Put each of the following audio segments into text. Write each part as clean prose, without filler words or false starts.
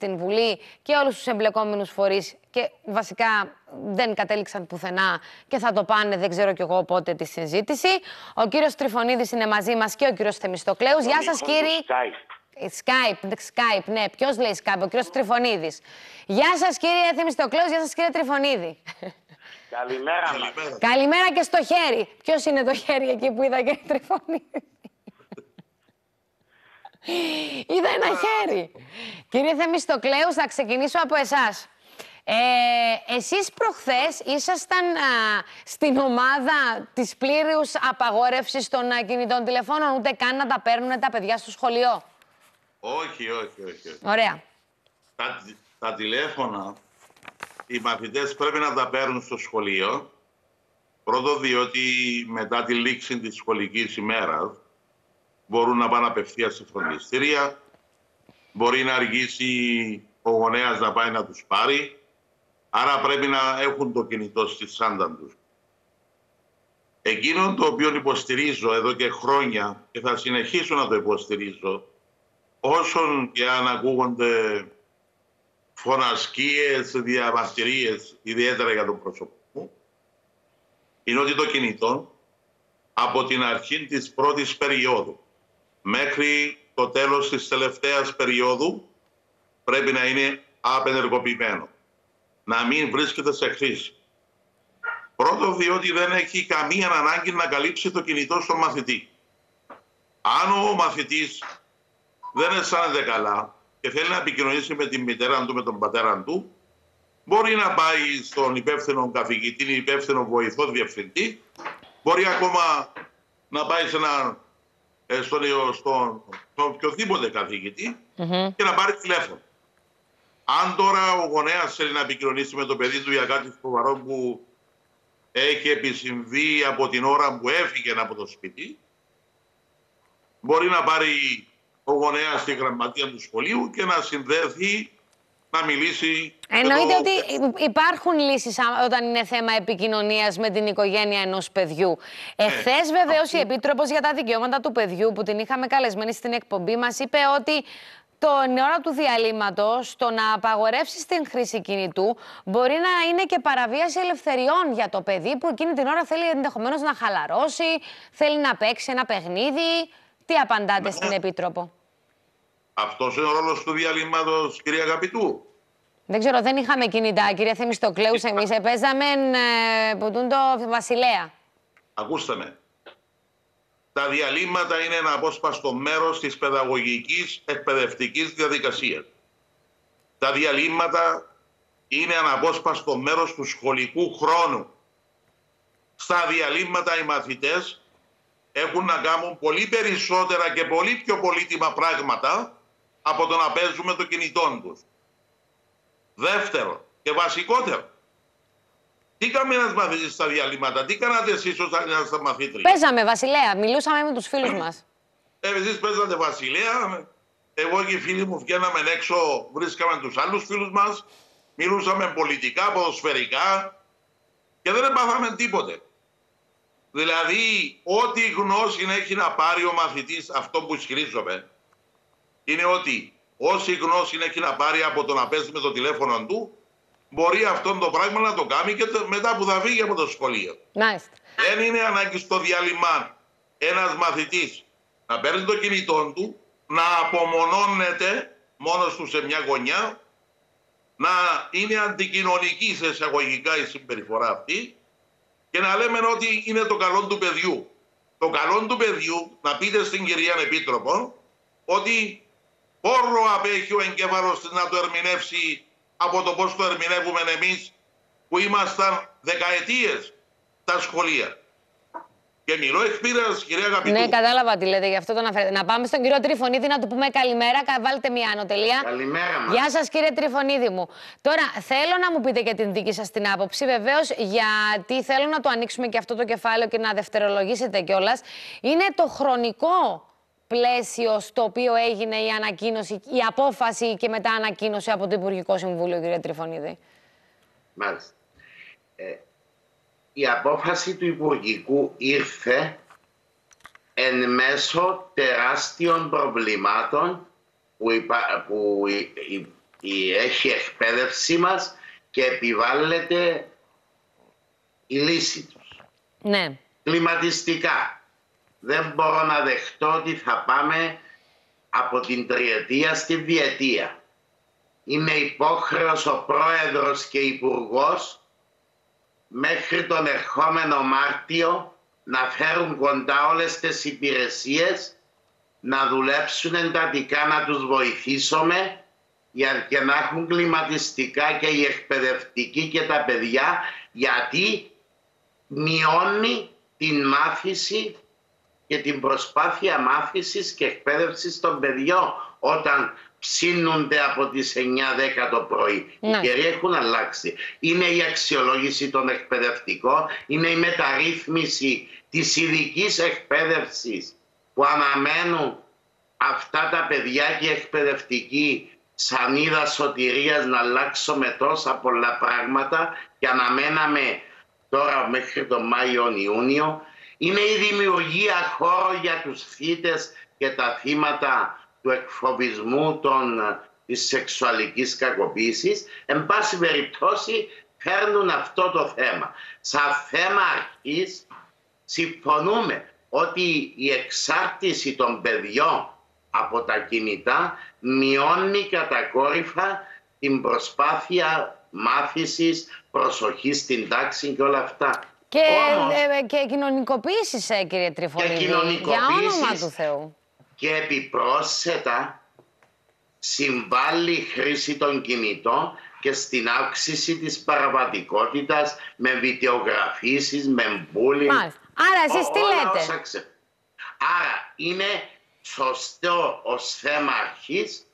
στην Βουλή και όλους τους εμπλεκόμενους φορείς και βασικά δεν κατέληξαν πουθενά και θα το πάνε, δεν ξέρω κι εγώ πότε, τη συζήτηση. Ο κύριος Τριφωνίδης είναι μαζί μας και ο κύριος Θεμιστοκλέους. Γεια σας κύριοι. Skype, ναι. Ποιος λέει Skype? Ο κύριος Τριφωνίδης. Γεια σας κύριε Θεμιστοκλέους, γεια σας κύριε Τριφωνίδη. Καλημέρα μας. Καλημέρα και στο χέρι. Ποιος είναι το χέρι εκεί που είδα κύριε Τριφωνίδη? Είδα ένα χέρι. Κύριε Θεμιστοκλέους, θα ξεκινήσω από εσάς. Εσείς προχθές ήσασταν στην ομάδα της πλήρους απαγόρευσης των κινητών τηλεφώνων, ούτε καν να τα παίρνουν τα παιδιά στο σχολείο? Όχι. Ωραία. Τα τηλέφωνα, οι μαθητές πρέπει να τα παίρνουν στο σχολείο. Πρώτο, διότι μετά τη λήξη της σχολικής ημέρας μπορούν να πάνε απευθείας σε φροντιστήρια. Μπορεί να αργήσει ο γονέας να πάει να τους πάρει. Άρα πρέπει να έχουν το κινητό στη τσάντα τους. Εκείνο το οποίο υποστηρίζω εδώ και χρόνια και θα συνεχίσω να το υποστηρίζω, όσον και αν ακούγονται φωνασκίες, διαμαρτυρίες, ιδιαίτερα για τον πρόσωπο μου, είναι ότι το κινητό από την αρχή της πρώτης περίοδου μέχρι το τέλος της τελευταίας περίοδου πρέπει να είναι απενεργοποιημένο. Να μην βρίσκεται σε χρήση. Πρώτο, διότι δεν έχει καμία ανάγκη να καλύψει το κινητό στον μαθητή. Αν ο μαθητής δεν αισθάνεται καλά και θέλει να επικοινωνήσει με την μητέρα του, με τον πατέρα του, μπορεί να πάει στον υπεύθυνο καθηγητή, υπεύθυνο βοηθό διευθυντή, μπορεί ακόμα να πάει στον οποιοδήποτε καθηγητή και να πάρει τηλέφωνο. Αν τώρα ο γονέας θέλει να επικοινωνήσει με το παιδί του για κάτι σοβαρό που έχει επισυμβεί από την ώρα που έφυγε από το σπίτι, μπορεί να πάρει ο γονέας στη γραμματεία του σχολείου και να συνδέθει, να μιλήσει. Εννοείται ότι υπάρχουν λύσεις όταν είναι θέμα επικοινωνίας με την οικογένεια ενός παιδιού. Εχθές βεβαίως η Επίτροπος για τα Δικαιώματα του Παιδιού, που την είχαμε καλεσμένη στην εκπομπή μας, είπε ότι την ώρα του διαλύματος, το να απαγορεύσει την χρήση κινητού μπορεί να είναι και παραβίαση ελευθεριών για το παιδί που εκείνη την ώρα θέλει ενδεχομένως να χαλαρώσει, θέλει να παίξει ένα παιχνίδι. Τι απαντάτε στην Επίτροπο? Αυτός είναι ο ρόλος του διαλύματος, κυρία Αγαπητού. Δεν ξέρω, δεν είχαμε κινητά, κύριε Θεμιστοκλέους, εμείς παίζαμε το Βασιλέα. Ακούστε με. Τα διαλύματα είναι ένα απόσπαστο μέρος της παιδαγωγικής εκπαιδευτικής διαδικασίας. Τα διαλύματα είναι ένα απόσπαστο μέρος του σχολικού χρόνου. Στα διαλύματα οι μαθητές έχουν να κάνουν πολύ περισσότερα και πολύ πιο πολύτιμα πράγματα από το να παίζουν το κινητό τους. Δεύτερο και βασικότερο, τι κάνει ένας μαθητής στα διαλύματα, τι κάνατε εσείς ως ένας μαθήτρια? Παίζαμε Βασιλέα, μιλούσαμε με τους φίλους μας. Εσείς παίζατε Βασιλέα, εγώ και οι φίλοι μου βγαίναμε έξω, βρίσκαμε τους άλλους φίλους μας, μιλούσαμε πολιτικά, ποδοσφαιρικά και δεν έπαθαμε τίποτε. Δηλαδή, ό,τι γνώση έχει να πάρει ο μαθητής, αυτό που ισχυρίζομαι, είναι ότι όση γνώση έχει να πάρει από το να παίζει με το τηλέφωνο του, μπορεί αυτό το πράγμα να το κάνει και μετά που θα φύγει από το σχολείο. Δεν είναι ανάγκη στο διάλειμμα ένας μαθητής να παίρνει το κινητό του, να απομονώνεται μόνος του σε μια γωνιά, να είναι αντικοινωνική σε εισαγωγικά η συμπεριφορά αυτή και να λέμε ότι είναι το καλό του παιδιού. Το καλό του παιδιού, να πείτε στην κυρία Επίτροπο, ότι πόρο απέχει ο εγκέφαλος της να το ερμηνεύσει από το πώς το ερμηνεύουμε εμείς που ήμασταν δεκαετίες στα σχολεία. Και μιλώ εκ πείρας, κυρία Αγαπητού. Ναι, κατάλαβα τι λέτε, γι' αυτό το αναφέρετε. Να πάμε στον κύριο Τριφωνίδη να του πούμε καλημέρα. Βάλτε μια ανωτελεία. Καλημέρα μας. Γεια σας, κύριε Τριφωνίδη μου. Τώρα, θέλω να μου πείτε και την δική σας την άποψη, βεβαίως, γιατί θέλω να το ανοίξουμε και αυτό το κεφάλαιο και να δευτερολογήσετε κιόλας. Είναι το χρονικό πλαίσιο στο οποίο έγινε η ανακοίνωση, η απόφαση και μετά ανακοίνωση από το Υπουργικό Συμβούλιο, κύριε Τριφωνίδη. Μάλιστα. Η απόφαση του Υπουργικού ήρθε εν μέσω τεράστιων προβλημάτων που έχει εκπαίδευση μας και επιβάλλεται η λύση τους. Ναι. Κλιματιστικά. Δεν μπορώ να δεχτώ ότι θα πάμε από την τριετία στη διετία. Είναι υπόχρεος ο πρόεδρος και υπουργός μέχρι τον ερχόμενο Μάρτιο να φέρουν κοντά όλες τις υπηρεσίες, να δουλέψουν εντατικά, να τους βοηθήσουμε για να έχουν κλιματιστικά και οι εκπαιδευτικοί και τα παιδιά, γιατί μειώνει την μάθηση και την προσπάθεια μάθησης και εκπαίδευσης των παιδιών όταν ψήνονται από τις 9-10 το πρωί. Ναι. Οι καιροί έχουν αλλάξει. Είναι η αξιολόγηση των εκπαιδευτικών, είναι η μεταρρύθμιση της ειδικής εκπαίδευσης που αναμένουν αυτά τα παιδιά και οι εκπαιδευτικοί σανίδα σωτηρίας να αλλάξουμε τόσα πολλά πράγματα και αναμέναμε τώρα μέχρι τον Μάιο-Ιούνιο. Είναι η δημιουργία χώρου για τους θύτες και τα θύματα του εκφοβισμού της σεξουαλικής κακοποίησης. Εν πάση περιπτώσει φέρνουν αυτό το θέμα. Σαν θέμα αρχής συμφωνούμε ότι η εξάρτηση των παιδιών από τα κινητά μειώνει κατακόρυφα την προσπάθεια μάθησης, προσοχή στην τάξη και όλα αυτά. Και κοινωνικοποίησης, κύριε Τριφωνίδη, για όνομα του Θεού. Και επιπρόσθετα συμβάλλει η χρήση των κινητών και στην αύξηση της παραβατικότητας με βιντεογραφήσεις, με bullying. Μάλιστα. Άρα εσείς τι λέτε? Άρα είναι σωστό ως θέμα αρχής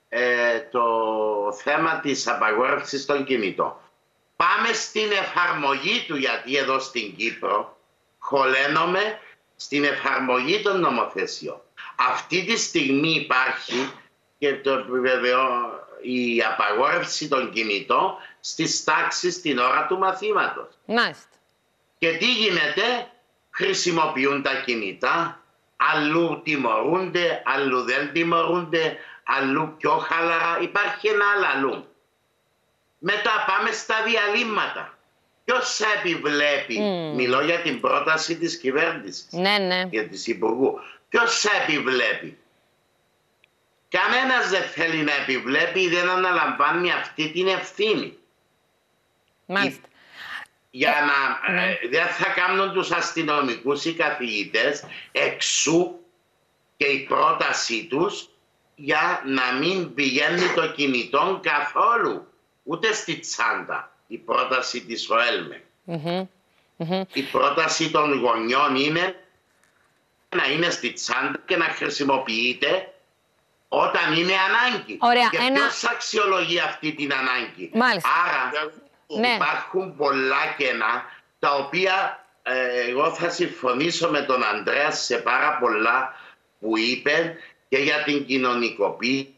το θέμα της απαγόρευσης των κινητών. Πάμε στην εφαρμογή του, γιατί εδώ στην Κύπρο χωλένομαι στην εφαρμογή των νομοθεσιών. Αυτή τη στιγμή υπάρχει και το επιβεβαιώ η απαγόρευση των κινητών στις τάξεις την ώρα του μαθήματος. Μάλιστα. Και τι γίνεται? Χρησιμοποιούν τα κινητά, αλλού τιμωρούνται, αλλού δεν τιμωρούνται, αλλού πιο χαλαρά. Υπάρχει ένα άλλο αλλού. Μετά πάμε στα διαλύματα. Ποιος θα επιβλέπει? Μιλώ για την πρόταση της κυβέρνησης. Ναι. Για της Υπουργού. Ποιος θα επιβλέπει? Κανένας δεν θέλει να επιβλέπει ή δεν αναλαμβάνει αυτή την ευθύνη. Μάλιστα. Για να δεν θα κάνουν τους αστυνομικούς οι καθηγητές, εξού και η πρότασή τους για να μην πηγαίνει το κινητό καθόλου ούτε στη τσάντα. Η πρόταση της ΟΕΛΜΕ. Η πρόταση των γονιών είναι να είναι στη τσάντα και να χρησιμοποιείται όταν είναι ανάγκη. Ωραία, και ποιος αξιολογεί αυτή την ανάγκη? Μάλιστα. Άρα Ναι. υπάρχουν πολλά κενά τα οποία εγώ θα συμφωνήσω με τον Ανδρέα σε πάρα πολλά που είπε και για την κοινωνικοποίηση,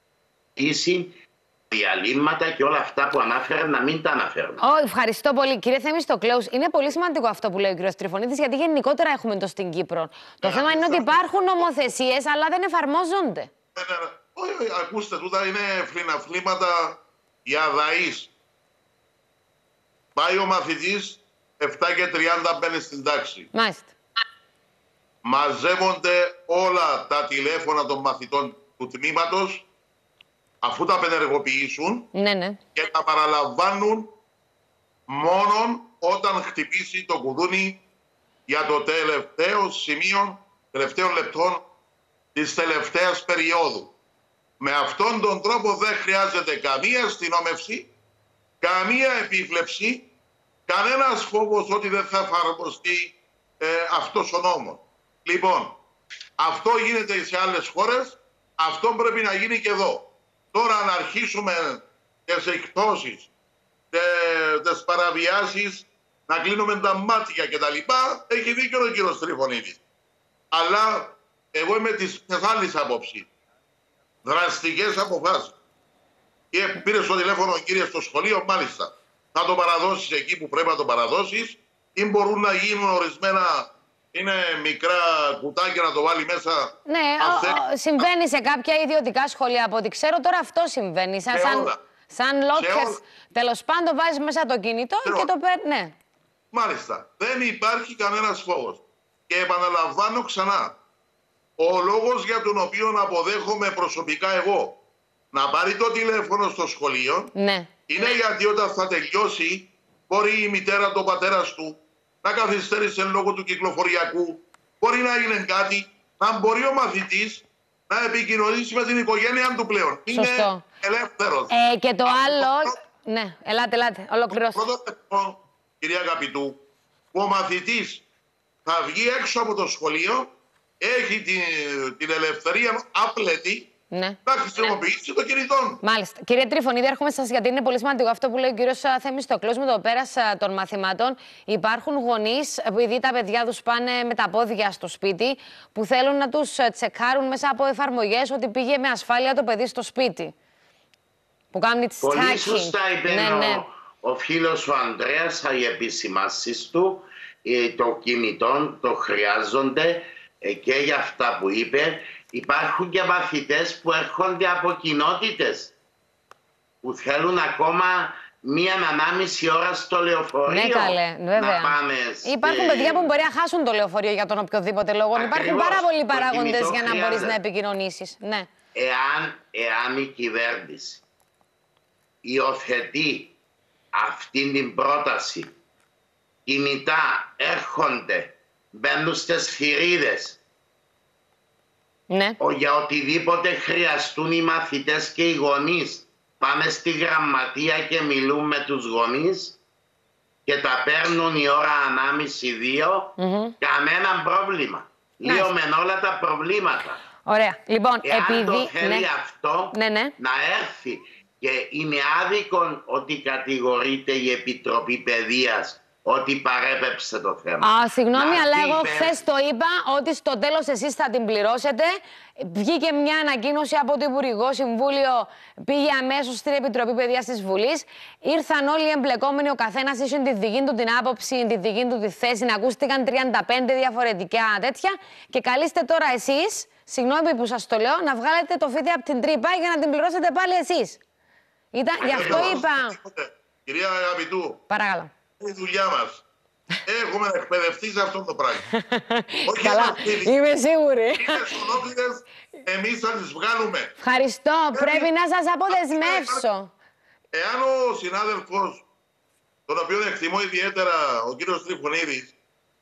διαλύματα και όλα αυτά που ανάφερε να μην τα αναφέρουν. Ευχαριστώ πολύ. Κύριε Θεμιστοκλέους, είναι πολύ σημαντικό αυτό που λέει ο κύριος Τριφωνίδης, γιατί γενικότερα έχουμε το στην Κύπρο. Το θέμα είναι ότι υπάρχουν νομοθεσίες, αλλά δεν εφαρμόζονται. Όχι, ακούστε, τούτα είναι φλιναφλήματα για δαείς. Πάει ο μαθητής, 7:30 μπαίνει στην τάξη. Μάλιστα. Μαζεύονται όλα τα τηλέφωνα των μαθητών του τμήματος, αφού τα απενεργοποιήσουν, Ναι. και τα παραλαμβάνουν μόνον όταν χτυπήσει το κουδούνι για το τελευταίο σημείο, τελευταίων λεπτών της τελευταίας περίοδου. Με αυτόν τον τρόπο δεν χρειάζεται καμία αστυνόμευση, καμία επίβλεψη, κανένας φόβος ότι δεν θα εφαρμοστεί αυτός ο νόμος. Λοιπόν, αυτό γίνεται σε άλλες χώρες, αυτό πρέπει να γίνει και εδώ. Τώρα να αρχίσουμε τις εκπτώσεις, τις παραβιάσεις, να κλείνουμε τα μάτια κτλ. Έχει δίκιο ο κύριος Τριφωνίδης. Αλλά εγώ είμαι της άλλης άποψης. Δραστικές αποφάσεις. Και πήρε στο τηλέφωνο, κύριε, στο σχολείο, μάλιστα. Να το παραδώσεις εκεί που πρέπει να το παραδώσεις, ή μπορούν να γίνουν ορισμένα είναι μικρά κουτάκια να το βάλει μέσα. Ναι, συμβαίνει σε κάποια ιδιωτικά σχολεία από ό,τι ξέρω. Τώρα αυτό συμβαίνει. Σαν lockers. Τέλος πάντων, βάζεις μέσα το κινητό και το παίρνει. Ναι. Μάλιστα. Δεν υπάρχει κανένας φόβος. Και επαναλαμβάνω ξανά. Ο λόγος για τον οποίο αποδέχομαι προσωπικά εγώ να πάρει το τηλέφωνο στο σχολείο, ναι, είναι γιατί όταν θα τελειώσει, μπορεί η μητέρα, το πατέρας του να καθυστέρησε λόγω του κυκλοφοριακού, μπορεί να είναι κάτι, να μπορεί ο μαθητής να επικοινωνήσει με την οικογένεια του πλέον. Σωστό. Είναι ελεύθερος. Και το άλλο... Ναι, ελάτε, ολοκληρώστε. Το πρώτο, κυρία Αγαπητού, που ο μαθητής θα βγει έξω από το σχολείο, έχει την ελευθερία άπλετη, ναι, να χρησιμοποιήσει το κινητό. Μάλιστα. Κύριε Τριφωνίδη, έρχομαι σας γιατί είναι πολύ σημαντικό αυτό που λέει ο κύριος Θεμιστοκλός με το πέρας των μαθημάτων. Υπάρχουν γονείς, επειδή τα παιδιά τους πάνε με τα πόδια στο σπίτι, που θέλουν να τους τσεκάρουν μέσα από εφαρμογές ότι πήγε με ασφάλεια το παιδί στο σπίτι. Που κάνουν τις πολύ tracking. σωστά είπε ο φίλος ο Ανδρέας, οι επισημάνσεις του, το κινητό το χρειάζονται και για αυτά που είπε. Υπάρχουν και μαθητές που έρχονται από κοινότητες που θέλουν ακόμα 1,5 ώρα στο λεωφορείο. Ναι, καλέ, βέβαια. Να πάνε υπάρχουν παιδιά που μπορεί να χάσουν το λεωφορείο για τον οποιοδήποτε λόγο. Ακριβώς. Υπάρχουν πάρα πολλοί παράγοντες για να μπορείς να επικοινωνήσεις. Ναι. Εάν η κυβέρνηση υιοθετεί αυτή την πρόταση, κινητά έρχονται, μπαίνουν στις θηρίδες, ναι, για οτιδήποτε χρειαστούν οι μαθητές και οι γονείς, πάνε στη γραμματεία και μιλούν με τους γονείς και τα παίρνουν η ώρα 1,5-2, κανένα πρόβλημα. Λύομεν όλα τα προβλήματα. Ωραία. Λοιπόν, εάν το θέλει αυτό, να έρθει. Και είναι άδικο ότι κατηγορείται η Επιτροπή Παιδείας ότι παρέπεψε το θέμα. Συγγνώμη, αλλά εγώ χθες το είπα ότι στο τέλος εσείς θα την πληρώσετε. Βγήκε μια ανακοίνωση από το Υπουργικό Συμβούλιο, πήγε αμέσως στην Επιτροπή Παιδείας της Βουλής. Ήρθαν όλοι οι εμπλεκόμενοι, ο καθένας είχε τη δική του την άποψη, τη δική του τη θέση. Ακούστηκαν 35 διαφορετικά τέτοια. Και καλείστε τώρα εσείς, συγγνώμη που σας το λέω, να βγάλετε το φίδι από την τρύπα για να την πληρώσετε πάλι εσείς. Γι' αυτό είπα. Κυρία Αγαπητού, παρακαλώ. Είναι η δουλειά μας. Έχουμε εκπαιδευτεί σε αυτό το πράγμα. Καλά, είμαι σίγουρη. Είναι ολόκληρες, εμείς θα τις βγάλουμε. Ευχαριστώ, πρέπει να σας αποδεσμεύσω. Εάν ο συνάδελφος, τον οποίο εκτιμώ ιδιαίτερα, ο κύριος Τριφωνίδης,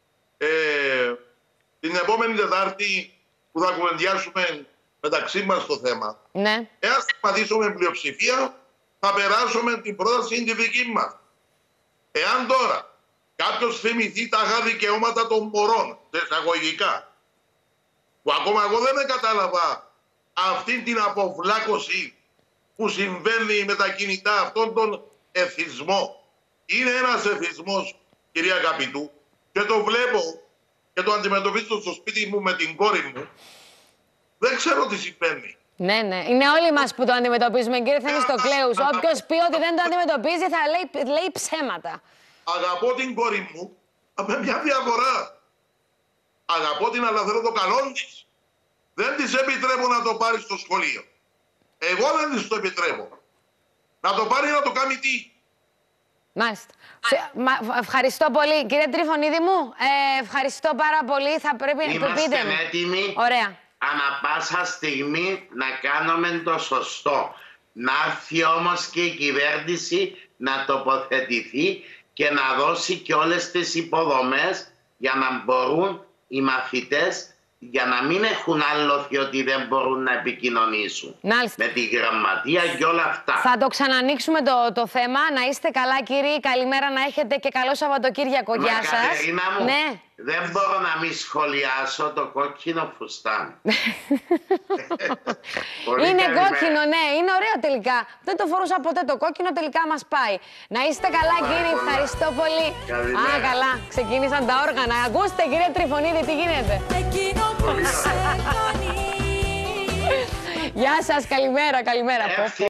την επόμενη Τετάρτη που θα κουβεντιάσουμε μεταξύ μας το θέμα, εάν σταματήσουμε πλειοψηφία, θα περάσουμε την πρόταση τη δική μας. Εάν τώρα κάποιος θυμηθεί τα δικαιώματα των μωρών, εισαγωγικά, που ακόμα εγώ δεν κατάλαβα αυτή την αποβλάκωση που συμβαίνει με τα κινητά, αυτόν τον εθισμό. Είναι ένας εθισμός, κυρία Αγαπητού, και το βλέπω και το αντιμετωπίζω στο σπίτι μου με την κόρη μου. Δεν ξέρω τι συμβαίνει. Ναι. Είναι όλοι μας που το αντιμετωπίζουμε, κύριε Θεμιστοκλέους. Όποιος πει ότι δεν το αντιμετωπίζει θα λέει ψέματα. Αγαπώ την κόρη μου με μια διαφορά. Αγαπώ την, αλλά θέλω το καλό της. Δεν της επιτρέπω να το πάρει στο σχολείο. Εγώ δεν της το επιτρέπω. Να το πάρει να το κάνει τι. Μάλιστα. Ευχαριστώ πολύ. Κύριε Τριφωνίδη μου, ευχαριστώ πάρα πολύ. Θα πρέπει να το πείτε. Είμαστε έτοιμοι. Ωραία. Ανά πάσα στιγμή να κάνουμε το σωστό. Να έρθει όμως και η κυβέρνηση να τοποθετηθεί και να δώσει και όλες τις υποδομές για να μπορούν οι μαθητές, για να μην έχουν άλλοθει ότι δεν μπορούν να επικοινωνήσουν. Μάλιστα. Με τη γραμματεία και όλα αυτά. Θα το ξανανοίξουμε το θέμα. Να είστε καλά, κύριοι. Καλημέρα να έχετε και καλό Σαββατοκύριακο. Γεια σας. Κατερίνα μου, δεν μπορώ να μην σχολιάσω το κόκκινο φουστάν. Είναι κόκκινο, ναι. Είναι ωραίο τελικά. Δεν το φορούσα ποτέ το κόκκινο, τελικά μας πάει. Να είστε καλά, κύριοι. Ευχαριστώ πολύ. Καλά. Ξεκίνησαν τα όργανα. Ακούστε, κύριε Τριφωνίδη, τι γίνεται. Γεια σας, καλημέρα.